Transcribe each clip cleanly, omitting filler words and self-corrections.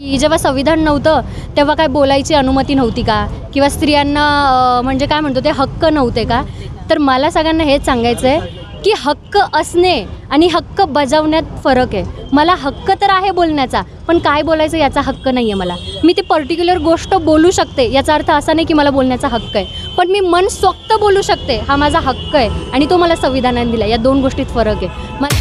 की जेव्हा संविधान नव्हतं तेव्हा काय बोलायची अनुमती नव्हती का, किंवा स्त्रियांना म्हणजे काय म्हणतो ते हक्क नव्हते का? तर मला सगळ्यांना हेच सांगायचं आहे की हक्क असणे आणि हक्क बजावण्यात फरक आहे. मला हक्क तर आहे बोलण्याचा, पण काय बोलायचं याचा हक्क नाही आहे मला. मी ती पर्टिक्युलर गोष्ट बोलू शकते, याचा अर्थ असा नाही की मला बोलण्याचा हक्क आहे, पण मी मनसोक्त बोलू शकते, हा माझा हक्क आहे आणि तो मला संविधानाने दिला. या दोन गोष्टीत फरक आहे.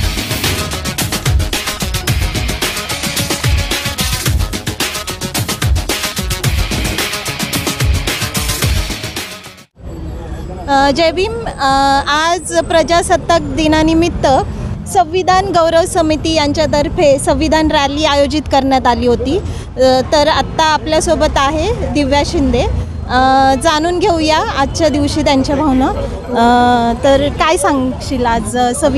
जय भीम. आज प्रजासत्ताक दिनानिमित्त संविधान गौरव समिती यांच्यातर्फे संविधान रॅली आयोजित करण्यात आली होती. तर आत्ता आपल्यासोबत आहे दिव्या शिंदे. जाणून घेऊया आजच्या दिवशी त्यांच्या भावना. तर काय सांगशील, आज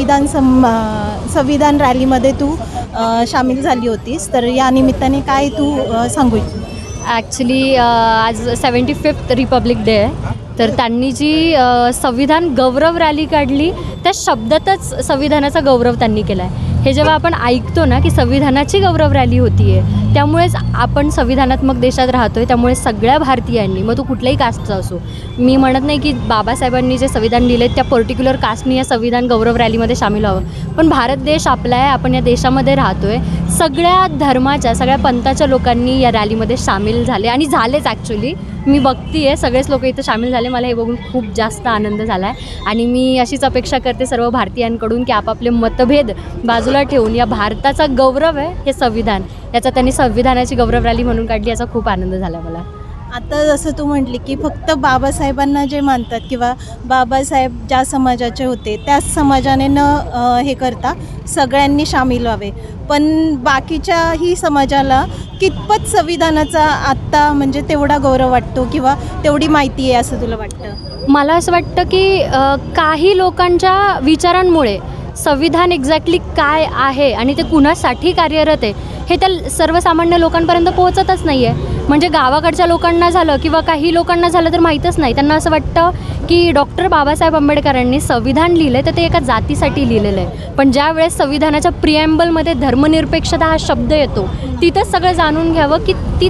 संविधान रॅलीमध्ये तू सामील झाली होतीस, तर या निमित्ताने काय तू सांगू इच्छिते? ॲक्च्युली आज 75th रिपब्लिक डे आहे. तर त्यांनी जी संविधान गौरव रॅली काढली त्या शब्दातच संविधानाचा गौरव त्यांनी केला आहे. हे जेव्हा आपण ऐकतो ना की संविधानाची गौरव रॅली होती आहे, त्यामुळेच आपण संविधानात्मक देशात राहतो आहे. त्यामुळे सगळ्या भारतीयांनी, मग तो कुठल्याही कास्टचा असो, मी म्हणत नाही की बाबासाहेबांनी जे संविधान लिहिले त्या पर्टिक्युलर कास्टनी या संविधान गौरव रॅलीमध्ये सामील व्हावं, पण भारत देश आपला आहे, आपण या देशामध्ये राहतो आहे. सगळ्या धर्माच्या, सगळ्या पंथाच्या लोकांनी या रॅलीमध्ये सामील झाले आणि झालेच. ॲक्च्युली मी बघते आहे सगळेच लोक इथं सामील झाले. मला हे बघून खूप जास्त आनंद झाला आहे आणि मी अशीच अपेक्षा करते सर्व भारतीयांकडून की आपापले मतभेद बाजूला ठेवून या भारताचा गौरव आहे हे संविधान, याचा त्यांनी संविधानाची गौरव रॅली म्हणून काढली, याचा खूप आनंद झाला मला. आता जसं तू म्हटली की फक्त बाबासाहेबांना जे मानतात किंवा बाबासाहेब ज्या समाजाचे होते त्याच समाजाने न हे करता सगळ्यांनी सामील व्हावे, पण बाकीच्याही समाजाला कितपत संविधानाचा आत्ता म्हणजे तेवढा गौरव वाटतो किंवा तेवढी माहिती आहे असं तुला वाटतं? मला असं वाटतं की काही लोकांच्या विचारांमुळे संविधान एक्झॅक्टली काय आहे आणि ते कुणासाठी कार्यरत आहे हे त्या सर्वसामान्य लोकांपर्यंत पोहोचतच नाही आहे. म्हणजे गावाकडच्या लोकांना झालं किंवा काही लोकांना झालं तर माहीतच नाही. त्यांना असं वाटतं की डॉक्टर बाबासाहेब आंबेडकरांनी संविधान लिहिलं आहे तर ते एका जातीसाठी लिहिलेलं आहे, पण ज्या वेळेस संविधानाच्या प्रिॲम्बलमध्ये धर्मनिरपेक्षता हा शब्द येतो तिथंच सगळं जाणून घ्यावं की ती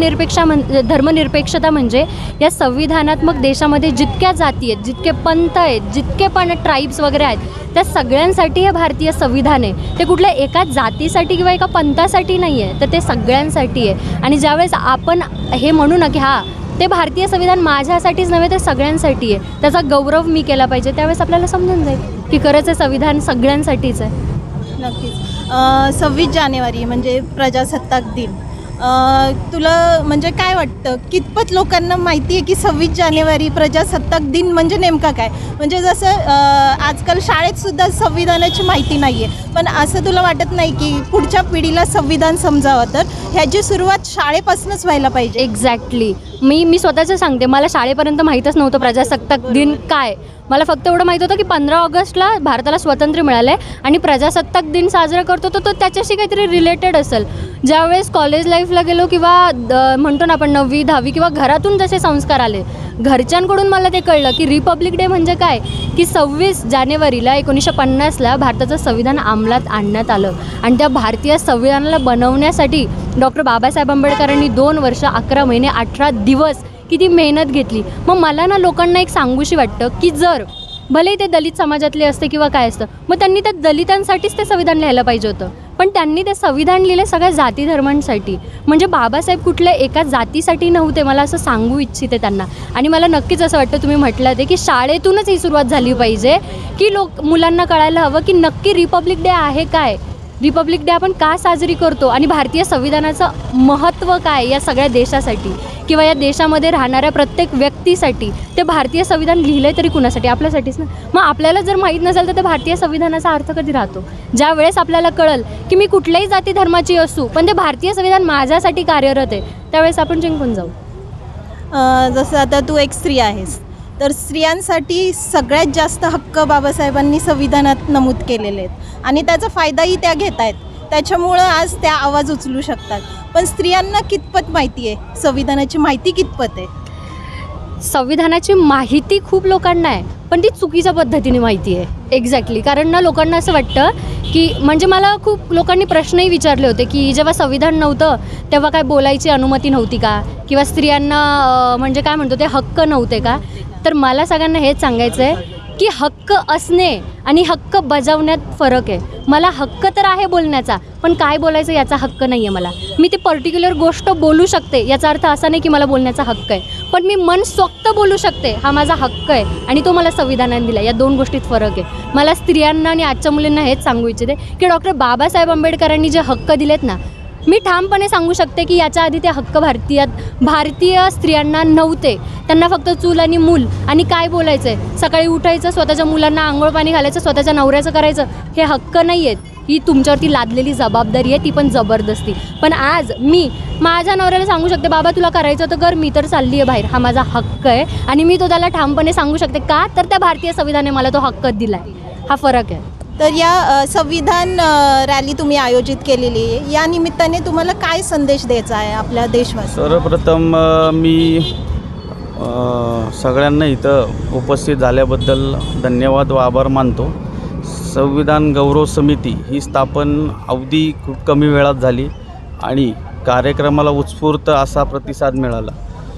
धर्मनिरपेक्षता म्हणजे या संविधानात्मक देशामध्ये जितक्या जाती आहेत, जितके पंथ आहेत, जितके पण ट्राईब्स वगैरे आहेत, त्या सगळ्यांसाठी हे भारतीय संविधान आहे. ते कुठल्या एका जातीसाठी किंवा एका पंथासाठी नाही आहे, तर ते सगळ्यांसाठी आहे. आणि ज्यावेळेस आपण हे म्हणू ना की हां ते भारतीय संविधान माझ्यासाठीच नव्हे तर सगळ्यांसाठी आहे, त्याचा गौरव मी केला पाहिजे, त्यावेळेस आपल्याला समजून जाईल की खरंच हे संविधान सगळ्यांसाठीच आहे. नक्कीच. 26 जानेवारी म्हणजे प्रजासत्ताक दिन, तुला म्हणजे काय वाटतं कितपत लोकांना माहिती आहे की 26 जानेवारी प्रजासत्ताक दिन म्हणजे नेमका काय? म्हणजे जसं आजकाल शाळेतसुद्धा संविधानाची माहिती नाही आहे, पण असं तुला वाटत नाही की पुढच्या पिढीला संविधान समजावं तर ह्याची सुरुवात शाळेपासूनच व्हायला पाहिजे? एक्झॅक्टली. मी स्वतःचं सांगते, मला शाळेपर्यंत माहीतच नव्हतं प्रजासत्ताक दिन काय. मला फक्त एवढं माहीत होतं की 15 ऑगस्टला भारताला स्वातंत्र्य मिळालं आहे आणि प्रजासत्ताक दिन साजरा करतो तो त्याच्याशी काहीतरी रिलेटेड असेल. ज्यावेळेस कॉलेज लाईफला गेलो किंवा म्हणतो ना आपण 9वी 10वी किंवा घरातून जसे संस्कार आले घरच्यांकडून, मला ते कळलं की रिपब्लिक डे म्हणजे काय, की 26 जानेवारीला 1950ला भारताचं संविधान अंमलात आणण्यात आलं आणि त्या भारतीय संविधानाला बनवण्यासाठी डॉक्टर बाबासाहेब आंबेडकरांनी 2 वर्ष 11 महिने 18 दिवस किती मेहनत घेतली. मग मला ना लोकांना एक सांगूशी वाटतं की जर भले ते दलित समाजातले असते किंवा काय असतं, मग त्यांनी त्या दलितांसाठीच ते संविधान लिहायला पाहिजे होतं, पण त्यांनी ते संविधान लिहिले सगळ्या जाती धर्मांसाठी. म्हणजे बाबासाहेब कुठल्या एका जातीसाठी नव्हते, मला असं सांगू इच्छिते त्यांना. आणि मला नक्कीच असं वाटतं, तुम्ही म्हटलं ते की शाळेतूनच ही सुरुवात झाली पाहिजे की मुलांना कळायला हवं की नक्की रिपब्लिक डे आहे काय, रिपब्लिक डे आपण का साजरी करतो आणि भारतीय संविधानाचं महत्त्व काय या सगळ्या देशासाठी किंवा या देशामध्ये राहणाऱ्या प्रत्येक व्यक्तीसाठी. ते भारतीय संविधान लिहिलं आहे तरी कुणासाठी? आपल्यासाठीच ना. मग आपल्याला जर माहीत नसेल तर ते भारतीय संविधानाचा अर्थ कधी राहतो? ज्या वेळेस आपल्याला कळेल की मी कुठल्याही जाती धर्माची असू पण ते भारतीय संविधान माझ्यासाठी कार्यरत आहे, त्यावेळेस आपण जिंकून जाऊ. जसं आता तू एक स्त्री आहेस, तर स्त्रियांसाठी सगळ्यात जास्त हक्क बाबासाहेबांनी संविधानात नमूद केलेले आहेत आणि त्याचा फायदाही त्या घेत आहेत, त्याच्यामुळं आज त्या आवाज उचलू शकतात. पण स्त्रियांना कितपत माहिती आहे, संविधानाची माहिती कितपत आहे? संविधानाची माहिती खूप लोकांना आहे, पण ती चुकीच्या पद्धतीने माहिती आहे. एक्झॅक्टली. कारण ना लोकांना असं वाटतं की म्हणजे मला खूप लोकांनी प्रश्नही विचारले होते की जेव्हा संविधान नव्हतं तेव्हा काय बोलायची अनुमती नव्हती का, किंवा स्त्रियांना म्हणजे काय म्हणतो ते हक्क नव्हते का. तर मला सगळ्यांना हेच सांगायचं आहे की हक्क असणे आणि हक्क बजावण्यात फरक आहे. मला हक्क तर आहे बोलण्याचा, पण काय बोलायचं याचा हक्क नाही आहे मला. मी ती पर्टिक्युलर गोष्ट बोलू शकते, याचा अर्थ असा नाही की मला बोलण्याचा हक्क आहे, पण मी मनसोक्त बोलू शकते, हा माझा हक्क आहे आणि तो मला संविधानाने दिला. या दोन गोष्टीत फरक आहे. मला स्त्रियांना आणि आजच्या मुलींना हेच सांगू इच्छिते की डॉक्टर बाबासाहेब आंबेडकरांनी जे हक्क दिलेत ना, मी ठामपणे सांगू शकते की याच्या आधी ते हक्क भारतीय स्त्रियांना नव्हते. त्यांना फक्त चूल आणि मूल आणि काय बोलायचं आहे, सकाळी उठायचं, स्वतःच्या मुलांना आंघोळ पाणी घालायचं, स्वतःच्या नवऱ्याचं करायचं, हे हक्क नाही आहेत. ही तुमच्यावरती लादलेली जबाबदारी आहे, ती पण जबरदस्ती. पण आज मी माझ्या नवऱ्याला सांगू शकते, बाबा तुला करायचं तर कर, मी तर चालली आहे बाहेर, हा माझा हक्क आहे आणि मी तो त्याला ठामपणे सांगू शकते. का तर त्या भारतीय संविधानाने मला तो हक्क दिला आहे. हा फरक आहे. तर या संविधान रॅली तुम्ही आयोजित केलेली आहे, या निमित्ताने तुम्हाला काय संदेश द्यायचा आहे आपल्या देशवासी? सर्वप्रथम मी सगळ्यांना इथं उपस्थित झाल्याबद्दल धन्यवाद व आभार मानतो. संविधान गौरव समिती ही स्थापन अवधी खूप कमी वेळात झाली आणि कार्यक्रमाला उत्स्फूर्त असा प्रतिसाद मिळाला.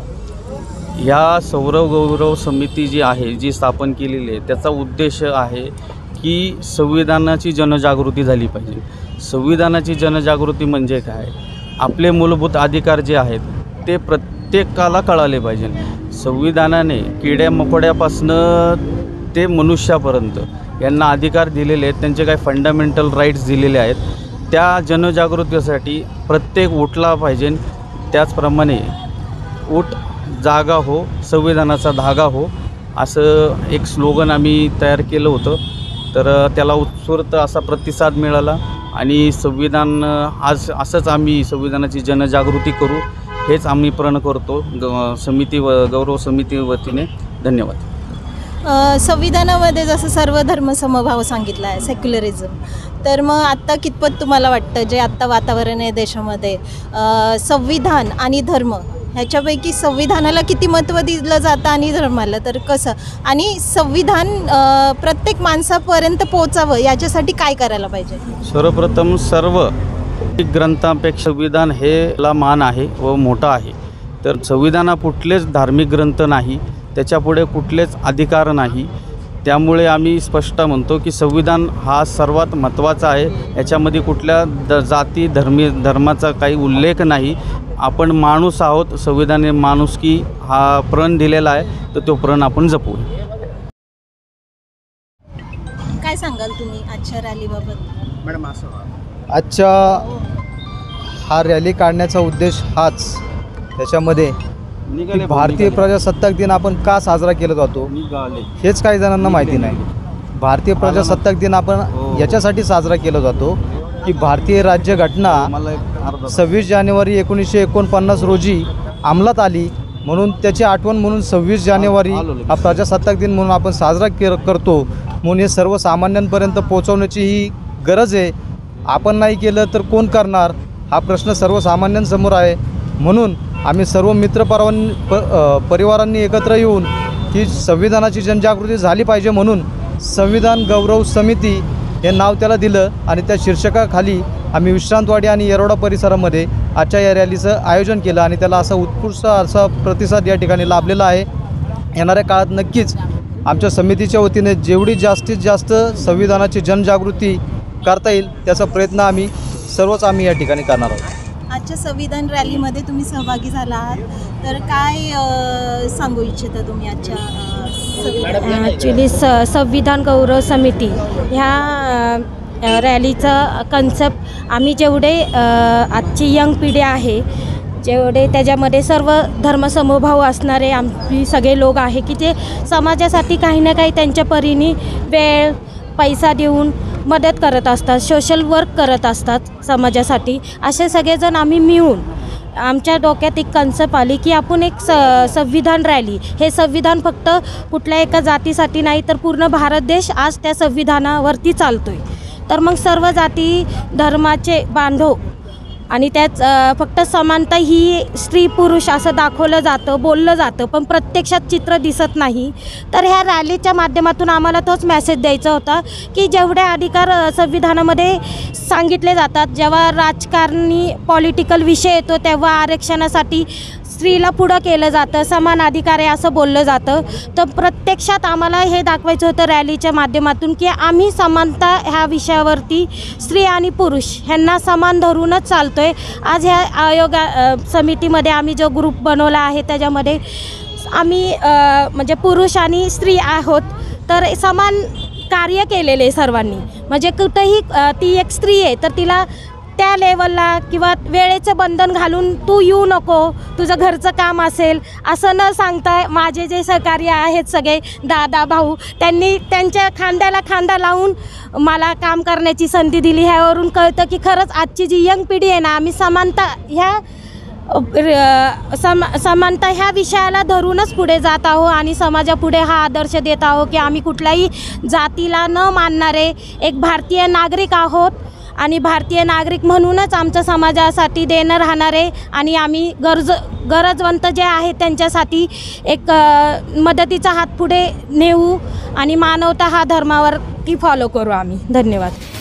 ह्या गौरव समिती जी आहे, जी स्थापन केलेली आहे, त्याचा उद्देश आहे की संविधानाची जनजागृती झाली पाहिजे. संविधानाची जनजागृती म्हणजे काय, आपले मूलभूत अधिकार जे आहेत ते प्रत्येकाला कळाले पाहिजे. संविधानाने किड्यामकोड्यापासनं ते मनुष्यापर्यंत यांना अधिकार दिलेले आहेत, त्यांचे काही फंडामेंटल राईट्स दिलेले आहेत. त्या जनजागृतीसाठी प्रत्येक उठला पाहिजे. त्याचप्रमाणे उठ जागा हो, संविधानाचा धागा हो, असं एक स्लोगन आम्ही तयार केलं होतं. तर त्याला उत्स्फूर्त असा प्रतिसाद मिळाला आणि संविधान आज असंच आम्ही संविधानाची जनजागृती करू, हेच आम्ही प्रण करतो गौरव समिती वतीने. धन्यवाद. संविधानामध्ये जसं सर्व धर्म समभाव सांगितला आहे, सेक्युलरिझम, तर मग आत्ता कितपत तुम्हाला वाटतं जे आत्ता वातावरण आहे देशामध्ये, संविधान आणि धर्म ह्याच्यापैकी संविधानाला किती महत्त्व दिलं जातं आणि धर्माला तर कसं, आणि संविधान प्रत्येक माणसापर्यंत पोहोचावं याच्यासाठी काय करायला पाहिजे? सर्वप्रथम सर्व ग्रंथांपेक्षा संविधान हे ला मान आहे व मोठा आहे. तर संविधाना कुठलेच धार्मिक ग्रंथ नाही, त्याच्यापुढे कुठलेच अधिकार नाही. त्यामुळे आम्ही स्पष्ट म्हणतो की संविधान हा सर्वात महत्त्वाचा आहे. याच्यामध्ये कुठल्या जाती धर्माचा काही उल्लेख नाही. आपण माणूस आहोत, संविधानाने माणुसकी हा प्रण दिलेला आहे, तर तो प्रण आपण जपू. काय सांगाल तुम्ही आजच्या रॅलीबाबत? मॅडम, आजच्या हा रॅली काढण्याचा उद्देश हाच, त्याच्यामध्ये की भारतीय प्रजासत्ताक दिन आपण का साजरा केला जातो हेच काही जणांना माहिती नाही. भारतीय प्रजासत्ताक दिन आपण याच्यासाठी साजरा केला जातो की भारतीय राज्यघटना 26 जानेवारी 1949 रोजी अंमलात आली, म्हणून त्याची आठवण म्हणून 26 जानेवारी हा प्रजासत्ताक दिन म्हणून आपण साजरा करतो. म्हणून हे सर्वसामान्यांपर्यंत पोहोचवण्याची ही गरज आहे. आपण नाही केलं तर कोण करणार, हा प्रश्न सर्वसामान्यांसमोर आहे. म्हणून आम्ही सर्व परिवारांनी एकत्र येऊन ही संविधानाची जनजागृती झाली पाहिजे म्हणून संविधान गौरव समिती हे नाव त्याला दिलं आणि त्या शीर्षकाखाली आम्ही विश्रांतवाडी आणि येरोडा परिसरामध्ये आजच्या या रॅलीचं आयोजन केलं आणि त्याला असा उत्कृष्ट असा प्रतिसाद या ठिकाणी लाभलेला आहे. येणाऱ्या काळात नक्कीच आमच्या समितीच्या वतीने जेवढी जास्तीत जास्त संविधानाची जनजागृती करता येईल त्याचा प्रयत्न आम्ही या ठिकाणी करणार आहोत. आजच्या संविधान रॅलीमध्ये तुम्ही सहभागी झाला आहात, तर काय सांगू इच्छिता तुम्ही आजच्या ॲक्च्युली संविधान गौरव समिती ह्या रॅलीचा कन्सेप्ट आम्ही जेवढे आजची यंग पिढी आहे, जेवढे त्याच्यामध्ये सर्व धर्मसमभाव असणारे आम्ही सगळे लोक आहे की ते समाजासाठी काही ना काही त्यांच्या परीने वेळ पैसा देऊन मदत करत असतात, सोशल वर्क करत असतात समाजासाठी. असे सगळेजण आम्ही मिळून आमच्या डोक्यात एक कन्सेप्ट आली की आपण एक संविधान रॅली, हे संविधान फक्त कुठल्या एका जातीसाठी नाही तर पूर्ण भारत देश आज त्या संविधानावरती चालतो आहे. तर मग सर्व जाती धर्माचे बांधव आणि त्याच फक्त समानता ही स्त्री पुरुष असं दाखवलं जातं, बोललं जातं, पण प्रत्यक्षात चित्र दिसत नाही. तर ह्या रॅलीच्या माध्यमातून आम्हाला तोच मेसेज द्यायचा होता की जेवढे अधिकार संविधानामध्ये सांगितले जातात, जेव्हा राजकारणी पॉलिटिकल विषय येतो तेव्हा आरक्षणासाठी स्त्रीला पुढं केलं जातं, समान अधिकार आहे असं बोललं जातं. तर प्रत्यक्षात आम्हाला हे दाखवायचं होतं रॅलीच्या माध्यमातून की आम्ही समानता ह्या विषयावरती स्त्री आणि पुरुष ह्यांना समान धरूनच चालतो आहे. आज ह्या समितीमध्ये आम्ही जो ग्रुप बनवला आहे त्याच्यामध्ये आम्ही म्हणजे पुरुष आणि स्त्री आहोत. तर समान कार्य केलेले सर्वांनी, म्हणजे कुठंही ती एक स्त्री आहे तर तिला त्या लेवलला किंवा वेळेचं बंधन घालून तू येऊ नको, तुझं घरचं काम असेल असं न सांगता माझे जे सहकार्य आहेत सगळे दादा भाऊ त्यांनी त्यांच्या खांद्याला खांदा लावून मला काम करण्याची संधी दिली. ह्यावरून कळतं की खरंच आजची जी यंग पिढी आहे ना, आम्ही समानता समानता ह्या विषयाला धरूनच पुढे जात आहोत आणि समाजापुढे हा आदर्श देत आहोत की आम्ही कुठल्याही जातीला न मानणारे एक भारतीय नागरिक आहोत आणि भारतीय नागरिक म्हणूनच आमच्या समाजासाठी देणं राहणारे आणि आम्ही गरजवंत जे आहेत त्यांच्यासाठी एक मदतीचा हात पुढे नेऊ आणि मानवता हा धर्मावरती फॉलो करू आम्ही. धन्यवाद.